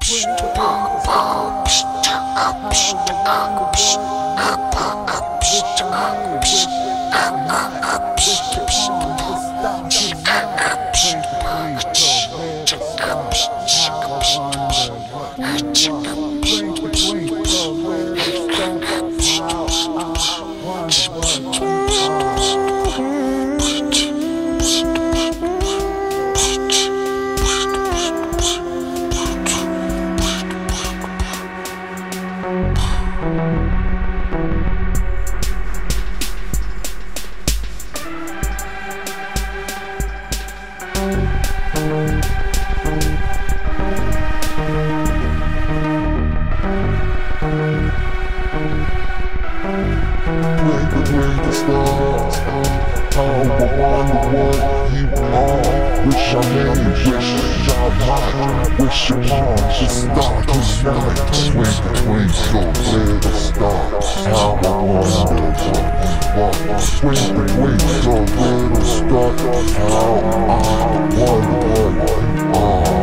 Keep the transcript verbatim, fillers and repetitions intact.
Wish I made, wish I might, wish upon the star tonight. Twinkle, twinkle, little star, how I wonder what you want. Twinkle, twinkle, little star, how I wonder what you are.